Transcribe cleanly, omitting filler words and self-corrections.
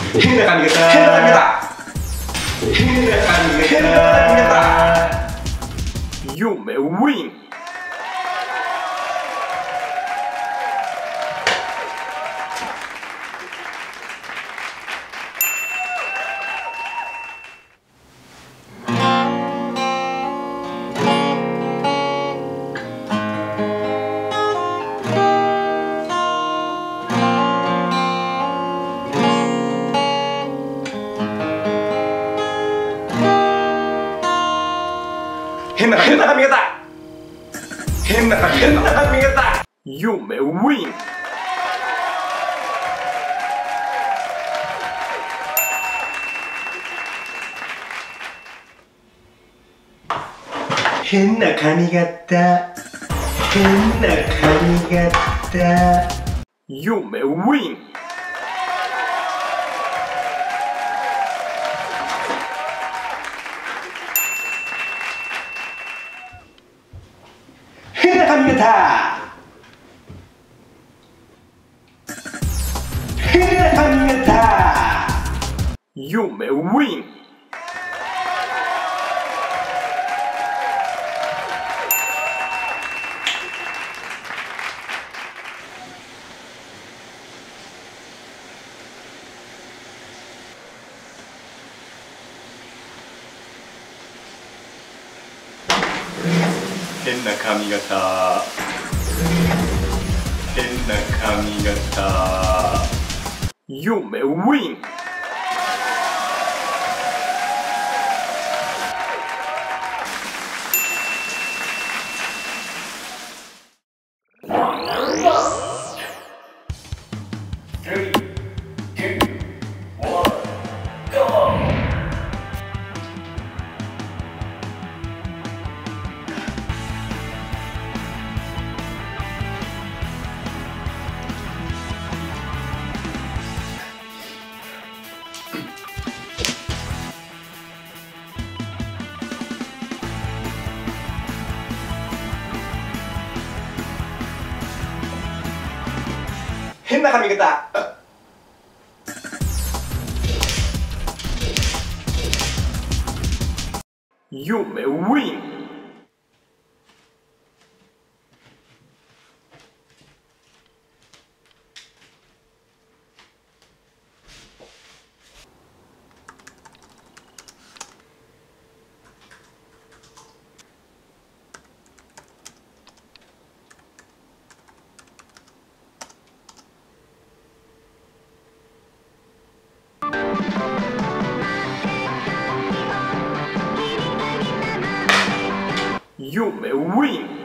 変な髪型変な髪型変な髪型変な髪型夢ウィン変な髪型変な髪型夢ウィン変な髪型変な髪型夢ウィン変な髪型変な髪型夢ウィン変な髪型変な髪型夢ウィン変な髪型夢ウィン夢ウィン